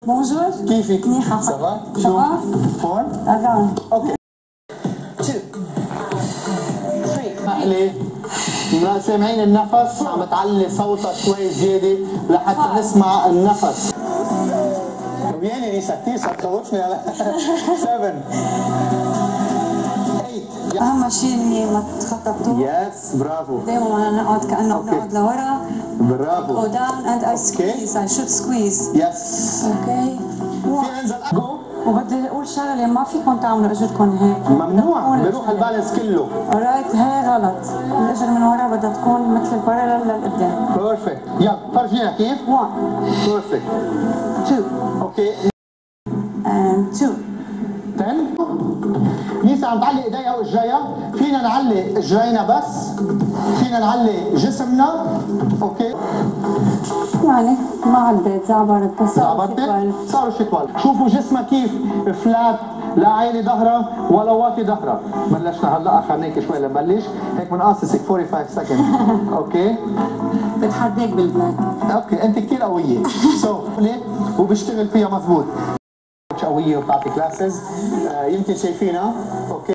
بونجور. كيفك؟ منيحة. سافا؟ شو؟ فور؟ أغان. اوكي. 2 3 سامعين النفس؟ عم تعلي صوتها شوي زيادة لحتى نسمع النفس. وياني ليسا كثير صار تخوفني على 7 8. أهم شيء إني ما تخططوا. يس برافو. دائما أنا نقعد كأنه بنقعد لورا. برافو. Go down and I squeeze. I should squeeze. يس. اوكي. في انزل جو. وبدي اقول شغله ما فيكم تعملوا اجركم هيك. ممنوع بيروح البالانس كله. اورايت هي غلط. الاجر من ورا بدها تكون مثل البارلل للقدام. بيرفكت. يلا فرجينا كيف. 1 بيرفكت. 2 اوكي. and 2 10. ليسا عم تعلي ايديها واجريها، فينا نعلي اجرينا بس، فينا نعلي جسمنا، اوكي؟ يعني ما عديت زعبرت بس صاروا شي طوال، شوفوا جسمها كيف فلات، لا عالي ظهرها ولا واطي ظهرها، بلشنا هلا اخرناك شوي لنبلش، هيك بنقصصك 45 سكند، اوكي؟ بتحداك بالبلاد. اوكي انت كثير قوية، وبشتغل فيها مضبوط. قوية وبتعطي كلاسز، يمكن شايفينها، اوكي؟